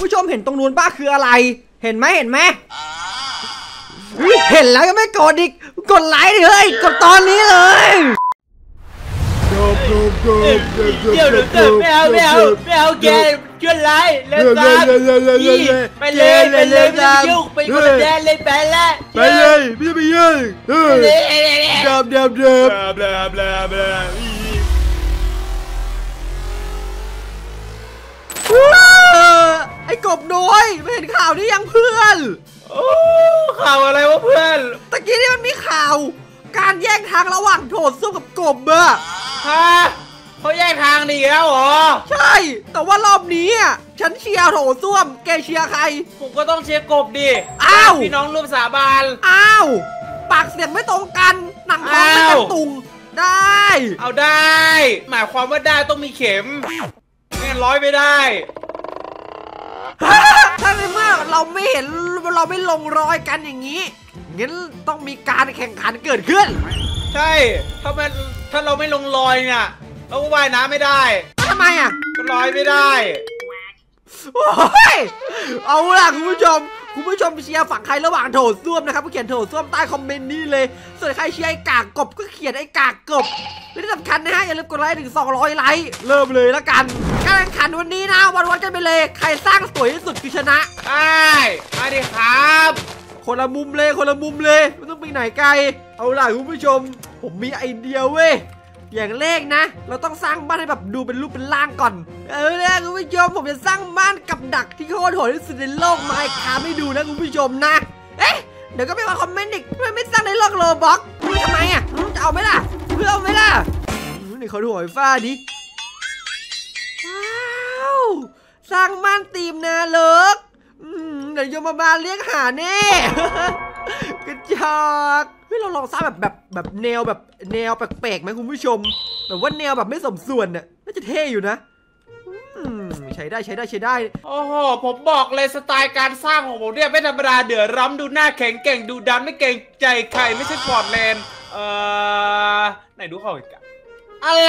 ผู้ชมเห็นตรงนู้นป้าคืออะไรเห็นไหมเห็นแล้วก็ไม่กดอีกกดไลค์ดิเฮ้ยกดตอนนี้เลยเดี๋ยวไม่เอาแกช่วยไล่เล่นตามไปเลยไม่ยุ่งไปคนละแดนเลยไปแล้วไปเลยไม่ไปยุ่งเดิมไอ้กบน้อยไม่เห็นข่าวนี้ยังเพื่อนข่าวอะไรวะเพื่อนตะกี้นี่มันมีข่าวการแยกทางระหว่างโถส้วมกับกบอะฮะเขาแยกทางดีแล้วเหรอใช่แต่ว่ารอบนี้ฉันเชียร์โถส้วมแกเชียร์ใครผมก็ต้องเชียร์กบดิอ้าวพี่น้องร่วมสาบานอ้าวปากเสียงไม่ตรงกันหนังท้องไม่กันตุงได้เอาได้หมายความว่าได้ต้องมีเข็มไม่งั้นร้อยไม่ได้ถ้าในเมื่อเราไม่เห็นเราไม่ลงรอยกันอย่างนี้งั้นต้องมีการแข่งขันเกิดขึ้นใช่ถ้าเราไม่ลงรอยเนี่ยเราก็ว่ายน้ำไม่ได้ทำไมก็ลอยไม่ได้โอ้ยเอาล่ะคุณผู้ชมเชียร์ฝั่งใครระหว่างโถส้วมนะครับก็เขียนโถส้วมใต้คอมเมนต์นี้เลยส่วนใครเชียร์ไอ้กากกบก็เขียนไอ้กากกบและที่สำคัญนะฮะอย่าลืมกดไลค์ถึง200 ไลค์เริ่มเลยละกันการแข่งขันวันนี้นะวัดกันไปเลยใครสร้างสวยที่สุดคือชนะได้มาดิครับคนละมุมเลยไม่ต้องไปไหนไกลเอาล่ะคุณผู้ชมผมมีไอเดียเว้ยอย่างแรกนะเราต้องสร้างบ้านให้แบบดูเป็นรูปเป็นร่างก่อนเนี่ยคุณผู้ชมผมจะสร้างบ้านกับดักที่โคตรโหดที่สุดในโลกไมค์คราฟให้ดูนะคุณผู้ชมนะเดี๋ยวก็ไม่มาคอมเมนต์อีกไม่สร้างในโลกโรบ็อกทำไมจะเอาไหมล่ะเพื่อเอาไหมล่ะนี่เขาดูหอยฟ้าดิว้าวสร้างบ้านตีมนาเลิกเดี๋ยวโยมมาเรียกหาแน่กระจอกเราลองสร้างแบบแนวแปลกๆไหมคุณผู้ชมแบบว่าแนวแบบไม่สมส่วนน่ะน่าจะเท่อยู่นะใช้ได้โอ้โหผมบอกเลยสไตล์การสร้างของผมเนี่ยไม่ธรรมดาเดือดร้ำดูหน้าแข็งเก่งดูดันไม่เก่งใจใครไม่ใช่ฟอร์ดแลนด์ไหนดูเขาอีกอะไร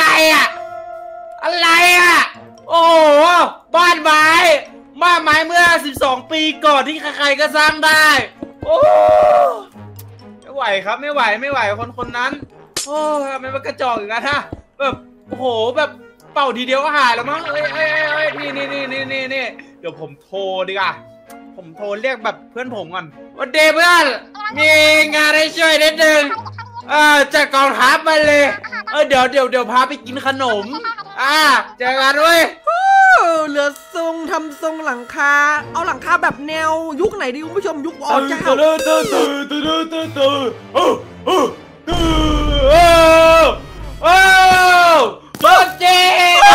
โอ้โหบ้านไม้เมื่อ12 ปีก่อนที่ใครๆก็สร้างได้โอ้ไม่ไหวครับไม่ไหวคนนั้นโอ้ทำไมมันกระจอกอย่างนั้นฮะแบบโอ้โหแบบเป่าทีเดียวก็หายแล้วมั้งนี่เดี๋ยวผมโทรดีกว่าผมโทรเรียกแบบเพื่อนผมก่อนวันเดย์เพื่อนมีงานให้ช่วยนิดนึงจัดกองทัพมาเลยเดี๋ยวพาไปกินขนมเจอกันด้วยเหลือทรงทำทรงหลังคาเอาหลังคาแบบแนวยุคไหนดีคุณผู้ชมยุคอ๋อเจ้ารถเจ๊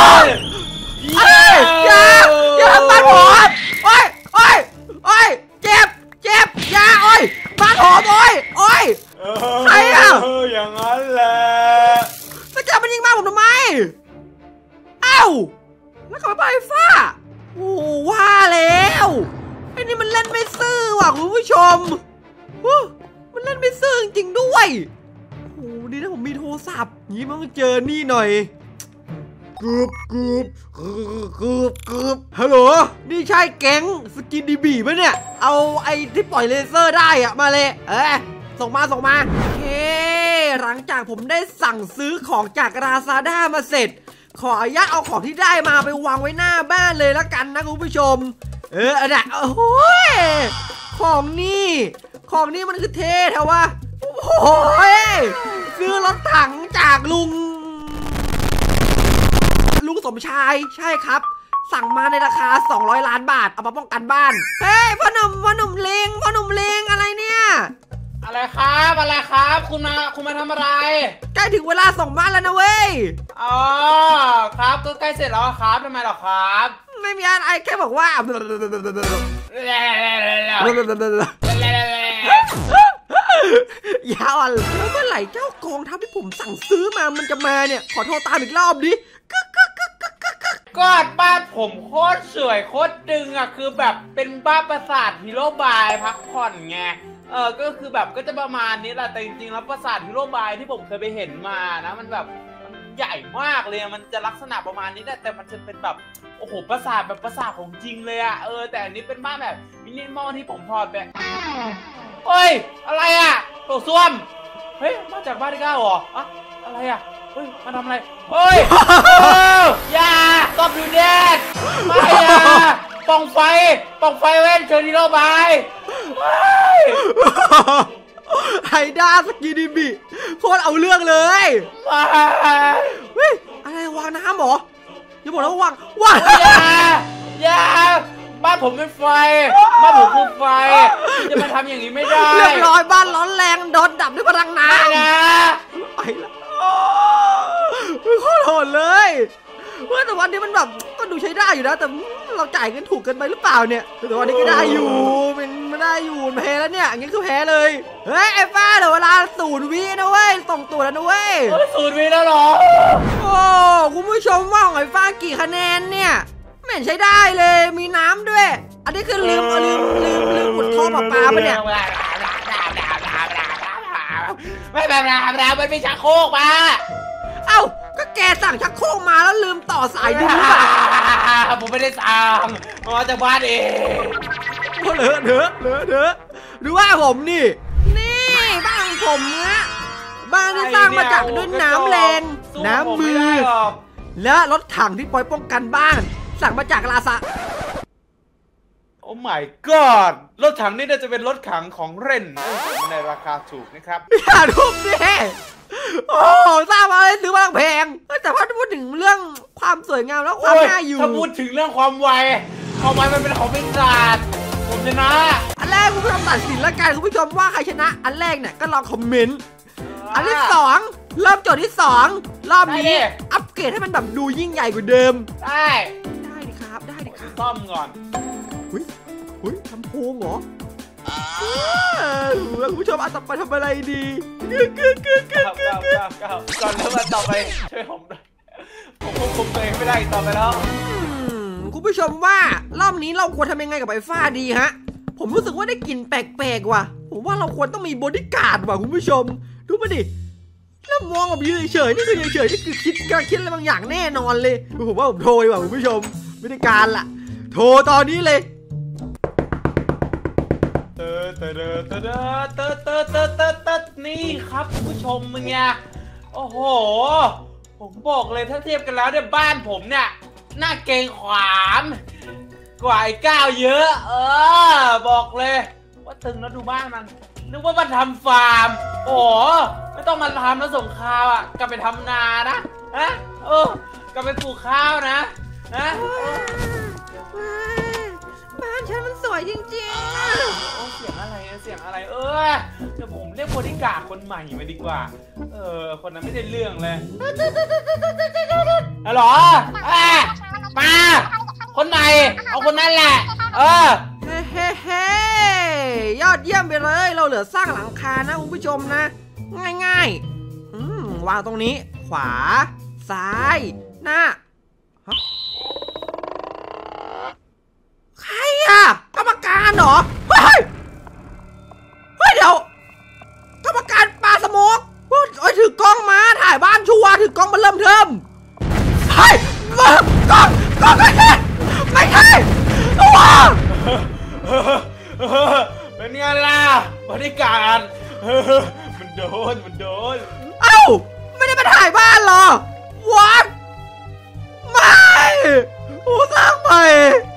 อย่าบ้านหอมโอ้ยเจ็บอย่าโอ้ยบ้านหอมโอ้ยใครอย่างนั้นแหละแล้วจะมันยิงมาผมทำไมเอ้าแล้วก็ไปฟ้าโอ้ว่าแล้วไอ้นี่มันเล่นไม่ซื่อว่ะคุณผู้ชมมันเล่นไม่ซื่อจริงๆด้วยโอ้ดีนะผมมีโทรศัพท์นี้มันเจอนี่หน่อยกึบฮัลโหลนี่ใช่แก๊งสกินดีบีป่ะเนี่ยเอาไอ้ที่ปล่อยเลเซอร์ได้มาเลยส่งมาโอเคหลังจากผมได้สั่งซื้อของจากราซาด้ามาเสร็จขออนุญาตเอาของที่ได้มาไปวางไว้หน้าบ้านเลยละกันนะคุณผู้ชมโอ้โหของนี่มันคือเท่แถววะโอ้โหซื้อรถถังจากลุงสมชายใช่ครับสั่งมาในราคา200 ล้านบาทเอามาป้องกันบ้านเฮ้ยพ่อหนุ่มเลงอะไรเนี่ยอะไรครับคุณมาทำอะไรใกล้ถึงเวลาส่งบ้านแล้วนะเว้ยอ๋อครับก็ใกล้เสร็จแล้วครับทำไมหรอครับไม่มีอะไรแค่บอกว่ายาวอ่ะแล้วเมื่อไหร่เจ้ากองทัพที่ผมสั่งซื้อมามันจะมาเนี่ยขอโทรตามอีกรอบดิก็บ้านผมโคตรสวยโคตรดึงคือแบบเป็นบ้านปราสาทฮีโร่บายพักผ่อนไงก็คือแบบก็จะประมาณนี้แหละแต่จริงๆแล้วปราสาทฮีโร่บายที่ผมเคยไปเห็นมานะมันแบบใหญ่มากเลยมันจะลักษณะประมาณนี้แต่มันจะเป็นแบบโอ้โหปราสาทแบบปราสาทของจริงเลยอะแต่อันนี้เป็นบ้านแบบมินิมอลที่ผมถอดแบบเฮ้ยอะไรอะโถส้วมเฮ้ยมาจากบ้านที่9เหรออะอะไรอะเฮ้ยมาทำอะไรเฮ้ยอย่าตบดูเด็ดไม่อย่าป่องไฟเว้นเชิญที่โลบายไฮด้าสกีดิบิโคตรเอาเรื่องเลยเฮ้ยอะไรวางน้ำเหรออย่าบอกแล้ววางอย่าบ้านผมเป็นไฟบ้านผมคือไฟจะมาทำอย่างนี้ไม่ได้เรียบร้อยบ้านร้อนแรงโดนดับด้วยพลังน้ำนะไปละโคตรโหดเลยแต่วันนี้มันแบบก็ดูใช้ได้อยู่นะแต่เราจ่ายเงินถูกกันไปหรือเปล่าเนี่ยแต่วันนี้ก็ได้อยู่มันได้อยู่แพ้แล้วเนี่ยอย่างนี้คือแพ้เลยเฮ้ยไอ้ฟ้าเดี๋ยวเวลา0 วินะเว้ยส่งตัวแล้วนะเว้ย 0 วิแล้วหรอโอ้คุณผู้ชมว่าของไอ้ฟ้ากี่คะแนนเนี่ยไม่เห็นใช้ได้เลยมีน้ำด้วยอันนี้คือลืมอุดท่อปลาปลาไปเนี่ยไม่แบบมันไม่ชักโครกมาเอ้าก็แกสั่งชักโครกมาแล้วลืมต่อสายดูหรือเปล่าผมไม่ได้สั่งมาจากบ้านเองเลอะหรือว่าผมนี่บ้านผมนะบ้านที่สร้างมาจากด้วยน้ำแรงน้ำมือและรถถังที่ปล่อยป้องกันบ้านสั่งมาจากลาซาโอ้ my god รถถังนี่น่าจะเป็นรถถังของเรนในราคาถูกนะครับอย่าทุบดิโอ้สร้างมาเลยซื้อมาแพงแต่พอพูดถึงเรื่องความสวยงามแล้วความน่าอยู่ถ้าพูดถึงเรื่องความไวมันเป็นของปีศาจผมชนะอันแรกคุณผู้ชมตัดสินแล้วกันคุณผู้ชมว่าใครชนะอันแรกเนี่ยก็ลองคอมเมนต์อันที่2เริ่มโจทย์ที่2รอบนี้อัปเกรดให้มันแบบดูยิ่งใหญ่กว่าเดิมได้ดิครับซ่อมก่อนทำโพงเหรอคุณผู้ชมเอาต่อไปทำอะไรดีก่อนเริ่มต่อไปช่วยผมด้วยผมควบคุมตัวเองไม่ได้ต่อไปแล้วคุณผู้ชมว่ารอบนี้เราควรทำยังไงกับไอ้ฟ้าดีฮะผมรู้สึกว่าได้กลิ่นแปลกๆว่ะผมว่าเราควรต้องมีบอดี้การ์ดว่ะคุณผู้ชมดูมาดิแล้วมองแบบยืนเฉยนี่คือเฉยนี่คือคิดอะไรบางอย่างแน่นอนเลยผมว่าผมโทรว่ะคุณผู้ชมไม่ได้การล่ะโทรตอนนี้เลยนี่ครับคุณผู้ชมมึงไงโอ้โหผมบอกเลยถ้าเทียบกันแล้วเนี่ยบ้านผมเนี่ยน่าเกรงขามกว่าไอ้ก้าวเยอะบอกเลยว่าตึงแล้วดูบ้านมันนึกว่ามันทำฟาร์มโอ้ไม่ต้องมาทำแล้วส่งข้าวกลับไปทำนานะกลับไปปลูกข้าวนะบ้านฉันมันสวยจริงๆเสียงอะไรเดี๋ยวผมเรียกบริการคนใหม่มาดีกว่าคนนั้นไม่ได้เรื่องเลยฮัลโหลมาคนใหม่เอาคนนั้นแหละเฮ้ยอดเยี่ยมไปเลยเราเหลือสร้างหลังคานะคุณผู้ชมนะง่ายวางตรงนี้ขวาซ้ายหน้าใครกรรมการเหรอเฮ้ยเดี๋ยวกรรมการปาสโมกถือกล้องมาถ่ายบ้านชัวร์ถือกล้องมาเริ่มเทิมเฮ้ยกล้องไม่ใช่ว้าเป็นไงล่ะบริการมันโดนเอ้าไม่ได้ไปถ่ายบ้านเหรอวัดไม่สร้างใหม่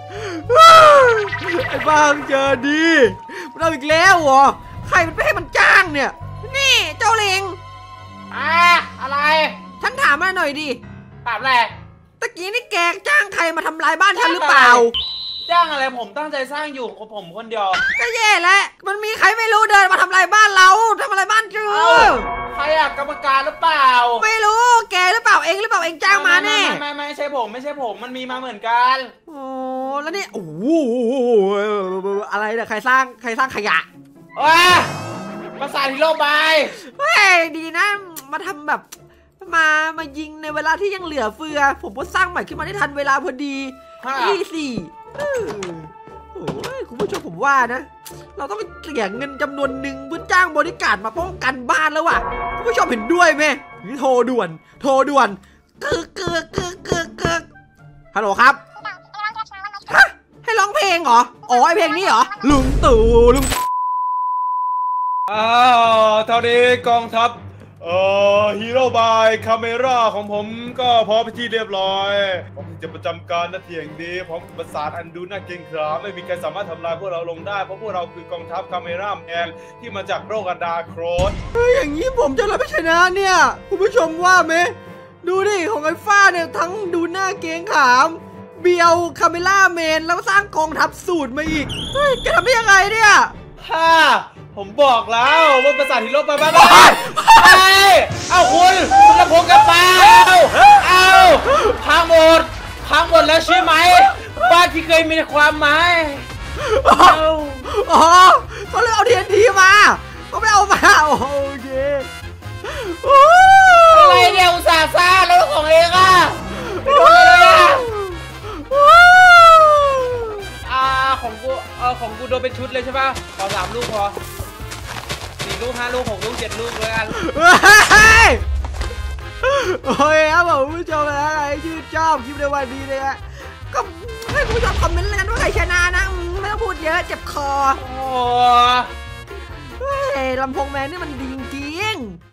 ไอ้บ้างเจอดีเราอีกแล้วเหรอใครมันไปให้มันจ้างเนี่ยนี่เจ้าลิงอะไรฉันถามมาหน่อยดิถามอะไรตะกี้นี่แกจ้างใครมาทำลายบ้านฉันหรือเปล่าจ้างอะไรผมตั้งใจสร้างอยู่ของผมคนเดียวก็แย่แล้วมันมีใครไม่รู้เดินมาทำลายบ้านเราทำอะไรบ้านจูใครกรรมการหรือเปล่าไม่รู้แกหรือเปล่าเองจ้างมาแน่ไม่ใช่ผมมันมีมาเหมือนกันโอ้แล้วนี่โอ้อะไรเนี่ยใครสร้างขยะภาษาที่โลบายเฮ้ยดีนะมาทำแบบมายิงในเวลาที่ยังเหลือเฟือผมก็สร้างใหม่ขึ้นมาได้ทันเวลาพอดีโอ้ยคุณผู้ชมผมว่านะเราต้องเสียเงินจำนวนหนึ่งเพื่อจ้างบริการมาป้องกันบ้านแล้วว่ะคุณผู้ชมเห็นด้วยไหมโทรด่วนกึกฮัลโหลครับฮะให้ร้องเพลงเหรออ๋อไอเพลงนี้เหรอลุงตู่ลุงเท่านี้กองทัพฮีโร่บายคาเมราของผมก็พร้อมไปที่เรียบร้อยผมจะประจำการหน้าที่อย่างดีพร้อมประสาทอันดูน่าเกรงขามไม่มีใครสามารถทำลายพวกเราลงได้เพราะพวกเราคือกองทัพคาเมราแมนที่มาจากโลกอดาโครสอย่างนี้ผมจะรับไม่ชนะเนี่ยคุณผู้ชมว่าไหมดูดิของไอ้ฟ้าเนี่ยทั้งดูหน้าเกรงขามเบียวคาเมล่าแมนแล้วสร้างกองทัพสูตรมาอีกเฮ้ยแกทำได้ยังไงเนี่ยผมบอกแล้วว่าประสาทฮีโร่ไปบ้านเอาคุณลำโพงกระเป๋าเอาพังหมดแล้วใช่ไหมบ้านที่เคยมีความหมายอ๋อเขาเลยเอา TNT มาเขาไม่เอามาโอเคอะไรเนี่ยอุตส่าห์ซ่าแล้วของเองอ่ะไม่โดนเลยของกูโดนเป็นชุดเลยใช่ป่ะขอ3 ลูกพอ4 ลูก 5 ลูก 6 ลูก 7 ลูกเลยกันโอ้ยครับผมผู้ชมนะใครชื่นชอบคลิปในวันนี้เลยฮะก็ให้ผู้ชมคอมเมนต์เลยกันว่าใครชนะนะไม่ต้องพูดเยอะเจ็บคอลำโพงแมนนี่มันดีจริง